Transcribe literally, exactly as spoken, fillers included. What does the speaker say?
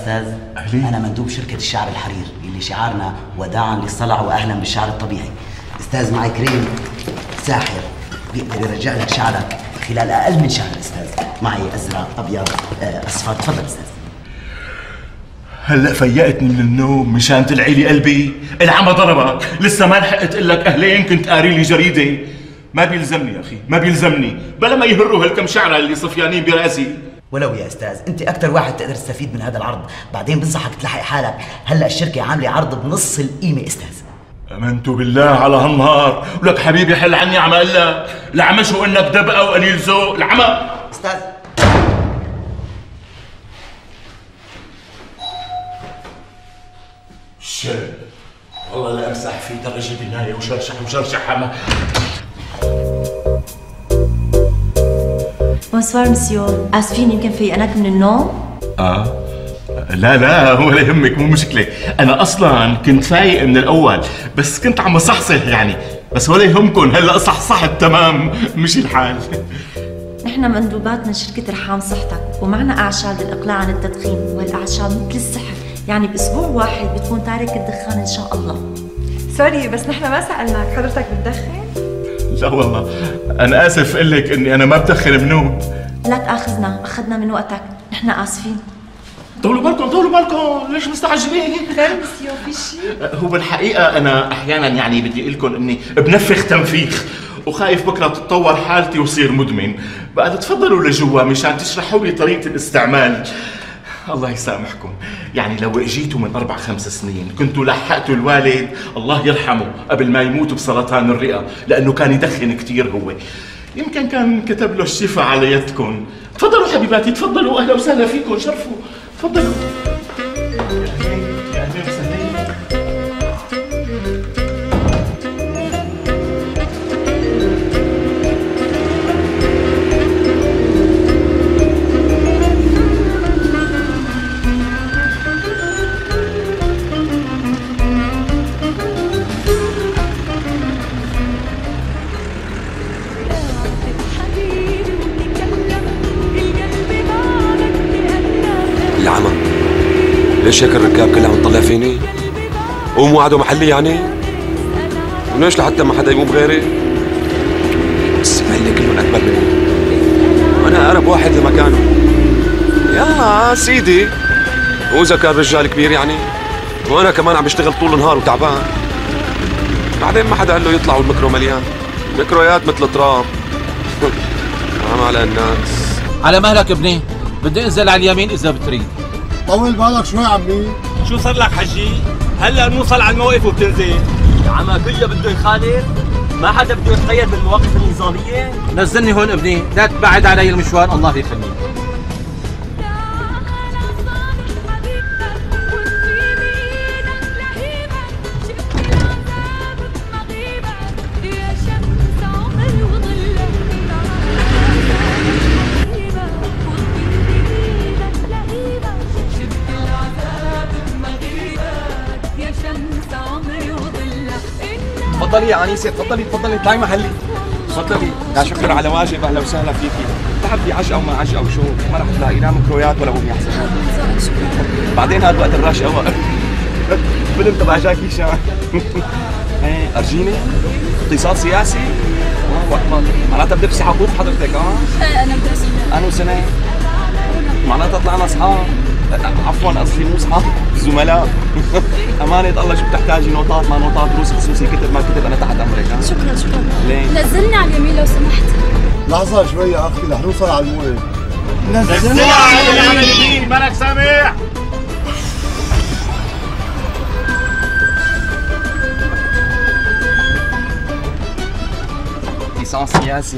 استاذ؟ أهلين. انا مندوب شركه الشعر الحرير اللي شعارنا وداعا للصلع واهلا بالشعر الطبيعي. استاذ معي كريم ساحر بيقدر يرجع لك شعرك خلال اقل من شهر. استاذ معي ازرق ابيض اصفر. تفضل استاذ. هلا فيقتني من النوم مشان تلعي لي قلبي. العمى ضربك، لسه ما لحقت اقول لك اهلين كنت قاري لي جريده. ما بيلزمني يا اخي، ما بيلزمني، بلا ما يهروا هالكم شعره اللي صفيانين براسي. ولو يا استاذ، انت اكثر واحد تقدر تستفيد من هذا العرض، بعدين بنصحك تلحق حالك، هلا الشركه عامله عرض بنص القيمه استاذ. امنت بالله على هالنهار، ولك حبيبي حل عني عم اقول لك، العمى شو انك دبقه وقليل ذوق، العمى. استاذ شيء والله لا امسح في درجه بنايه وشرشح وشرشح حما. بونسوار مسيو، اسفين يمكن فيقناك من النوم؟ اه لا لا ولا يهمك، مو مشكله، انا اصلا كنت فايق من الاول بس كنت عم صحصح يعني، بس ولا يهمكم هلا صحصحت تمام مشي الحال. نحن مندوبات من شركة رحام صحتك ومعنا أعشاب للإقلاع عن التدخين، والأعشاب مثل السحر، يعني بأسبوع واحد بتكون تارك الدخان إن شاء الله. سوري بس نحن ما سألناك حضرتك بتدخن؟ لا والله أنا آسف أقول لك إني أنا ما بدخن بنوم. لا تآخذنا، أخذنا من وقتك، نحن آسفين. طولوا بالكم طولوا بالكم، ليش مستعجلين؟ خير مسيو في شيء؟ هو بالحقيقة أنا أحيانا يعني بدي أقول لكم إني بنفخ تنفيخ وخايف بكرة تتطور حالتي وصير مدمن، بقى تفضلوا لجوا مشان تشرحوا لي طريقة الاستعمال. الله يسامحكم، يعني لو اجيتوا من اربع خمس سنين كنتوا لحقتوا الوالد الله يرحمه قبل ما يموت بسرطان الرئة، لانه كان يدخن كثير هو، يمكن كان كتب له الشفاء على يدكم. تفضلوا حبيباتي تفضلوا، اهلا وسهلا فيكم، شرفوا، تفضلوا. يا اهلا وسهلا. العمى ليش هيك الركاب كلها عم تطلع فيني؟ قوموا قعدوا محلي يعني؟ وليش لحتى ما حدا يقوم غيري؟ بس هاللي كلهم اكبر مني، وانا اقرب واحد لمكانه. يلا سيدي، واذا كان رجال كبير يعني، وانا كمان عم بشتغل طول النهار وتعبان. بعدين ما حدا قال له يطلع والمكرو مليان، مكرويات مثل تراب. حرام على الناس. على مهلك ابني، بدي انزل على اليمين اذا بتريد. طول بالك شوي عمي. شو صار لك حجي؟ هلا بنوصل على الموقف وبتنزل. يا عمى كله بده يخالف، ما حدا بده يتقيد بالمواقف النظاميه. نزلني هون ابني، لا تبعد علي المشوار الله يخليك. تفضلي يا انيسه، تفضلي تفضلي اطلعي محلي، تفضلي. لا شكرا على واجب، اهلا وسهلا فيكي. بتعرفي عشقه وما عشقه وشو، ما رح تلاقي لا مكرويات ولا امي احسن. بعدين هذا وقت الرش قوى فيلم تبع جاكي شان. ايه ارجيني اقتصاد سياسي. اه وقت معناتها بدرسي حقوق حضرتك؟ اه ايه انا بدرس. انو سنه؟ معناتها طلعنا اصحاب. عفوا قصدي مو اصحاب، زملاء. امانه الله شو بتحتاجي، نوطات ما نوطات، دروس خصوصي، كتب ما كتب، انا تحت امرك. ها شكرا شكرا. ليه؟ نزلني على اليمين لو سمحت. لحظة شوي يا اختي رح نوصل على الموعد. نزلني على اليمين، مالك سامع؟ ليسانس سياسي.